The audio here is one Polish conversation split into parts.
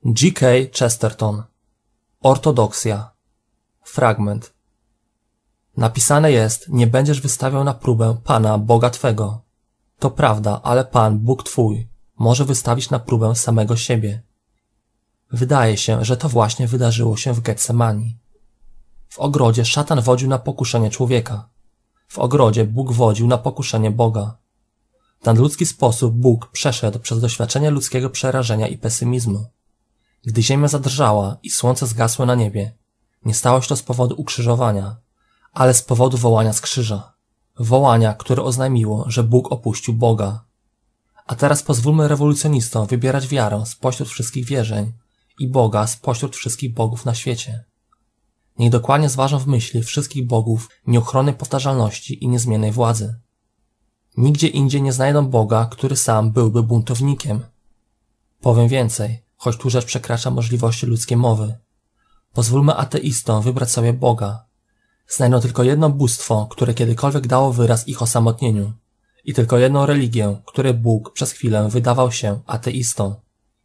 G.K. Chesterton. Ortodoksja. Fragment. Napisane jest: nie będziesz wystawiał na próbę Pana, Boga Twego. To prawda, ale Pan, Bóg Twój, może wystawić na próbę samego siebie. Wydaje się, że to właśnie wydarzyło się w Getsemani. W ogrodzie szatan wodził na pokuszenie człowieka. W ogrodzie Bóg wodził na pokuszenie Boga. W nadludzki sposób Bóg przeszedł przez doświadczenie ludzkiego przerażenia i pesymizmu. Gdy ziemia zadrżała i słońce zgasło na niebie, nie stało się to z powodu ukrzyżowania, ale z powodu wołania z krzyża. Wołania, które oznajmiło, że Bóg opuścił Boga. A teraz pozwólmy rewolucjonistom wybierać wiarę spośród wszystkich wierzeń i Boga spośród wszystkich bogów na świecie. Niech dokładnie zważą w myśli wszystkich bogów nieuchronnej powtarzalności i niezmiennej władzy. Nigdzie indziej nie znajdą Boga, który sam byłby buntownikiem. Powiem więcej, choć tu rzecz przekracza możliwości ludzkiej mowy. Pozwólmy ateistom wybrać sobie Boga. Znajdą tylko jedno bóstwo, które kiedykolwiek dało wyraz ich osamotnieniu, i tylko jedną religię, której Bóg przez chwilę wydawał się ateistą.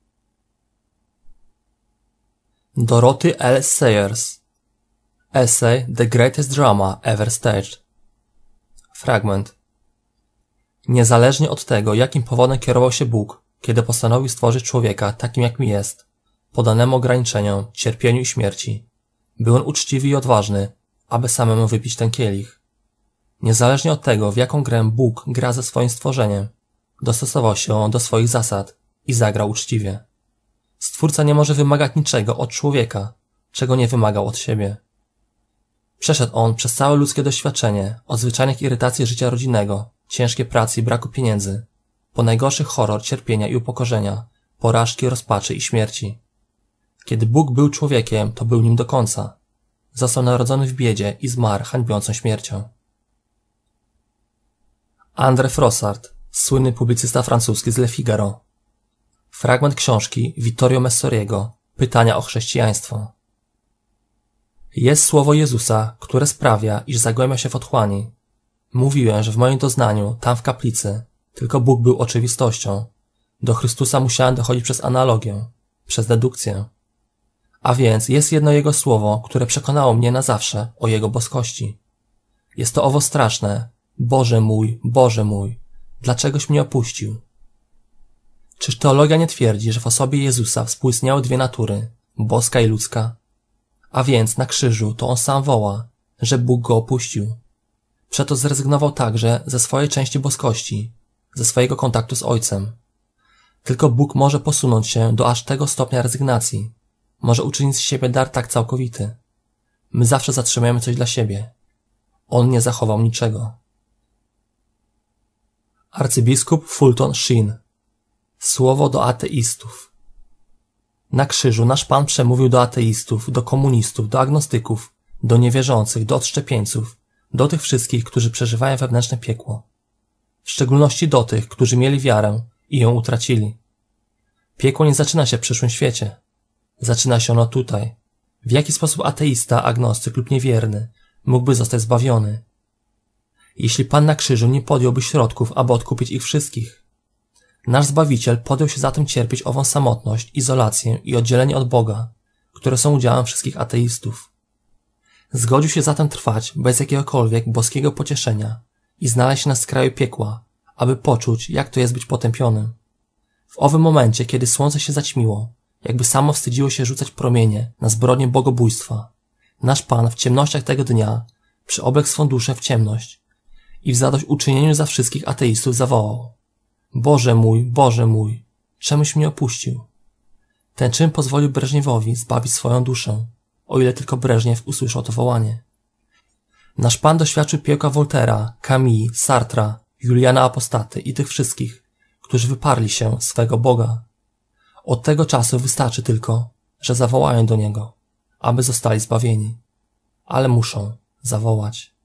Dorothy L. Sayers. Essay The Greatest Drama Ever Staged. Fragment. Niezależnie od tego, jakim powodem kierował się Bóg, kiedy postanowił stworzyć człowieka takim, jakim jest, podanemu ograniczeniom, cierpieniu i śmierci, był on uczciwy i odważny, aby samemu wypić ten kielich. Niezależnie od tego, w jaką grę Bóg gra ze swoim stworzeniem, dostosował się on do swoich zasad i zagrał uczciwie. Stwórca nie może wymagać niczego od człowieka, czego nie wymagał od siebie. Przeszedł on przez całe ludzkie doświadczenie, od zwyczajnych irytacji życia rodzinnego, ciężkiej pracy i braku pieniędzy, po najgorszy horror cierpienia i upokorzenia, porażki, rozpaczy i śmierci. Kiedy Bóg był człowiekiem, to był nim do końca. Został narodzony w biedzie i zmarł hańbiącą śmiercią. André Frossard, słynny publicysta francuski z Le Figaro. Fragment książki Vittorio Messoriego Pytania o chrześcijaństwo. Jest słowo Jezusa, które sprawia, iż zagłębia się w otchłani. Mówiłem, że w moim doznaniu, tam w kaplicy, tylko Bóg był oczywistością. Do Chrystusa musiałem dochodzić przez analogię, przez dedukcję. A więc jest jedno Jego słowo, które przekonało mnie na zawsze o Jego boskości. Jest to owo straszne: Boże mój, dlaczegoś mnie opuścił? Czyż teologia nie twierdzi, że w osobie Jezusa współistniały dwie natury, boska i ludzka? A więc na krzyżu to On sam woła, że Bóg Go opuścił. Przeto zrezygnował także ze swojej części boskości, ze swojego kontaktu z Ojcem. Tylko Bóg może posunąć się do aż tego stopnia rezygnacji, może uczynić z siebie dar tak całkowity. My zawsze zatrzymujemy coś dla siebie. On nie zachował niczego. Arcybiskup Fulton Sheen. Słowo do ateistów. Na krzyżu nasz Pan przemówił do ateistów, do komunistów, do agnostyków, do niewierzących, do odszczepieńców, do tych wszystkich, którzy przeżywają wewnętrzne piekło. W szczególności do tych, którzy mieli wiarę i ją utracili. Piekło nie zaczyna się w przyszłym świecie. Zaczyna się ono tutaj. W jaki sposób ateista, agnostyk lub niewierny mógłby zostać zbawiony? Jeśli Pan na krzyżu nie podjąłby środków, aby odkupić ich wszystkich. Nasz Zbawiciel podjął się zatem cierpieć ową samotność, izolację i oddzielenie od Boga, które są udziałem wszystkich ateistów. Zgodził się zatem trwać bez jakiegokolwiek boskiego pocieszenia i znaleźć się na skraju piekła, aby poczuć, jak to jest być potępionym. W owym momencie, kiedy słońce się zaćmiło, jakby samo wstydziło się rzucać promienie na zbrodnię bogobójstwa, nasz Pan w ciemnościach tego dnia przyoblekł swą duszę w ciemność i w zadośćuczynieniu za wszystkich ateistów zawołał: Boże mój, czemuś mnie opuścił? Ten czyn pozwolił Breżniewowi zbawić swoją duszę, o ile tylko Breżniew usłyszał to wołanie. Nasz Pan doświadczył piekła Voltaira, Camille, Sartra, Juliana Apostaty i tych wszystkich, którzy wyparli się swego Boga. Od tego czasu wystarczy tylko, że zawołają do Niego, aby zostali zbawieni. Ale muszą zawołać.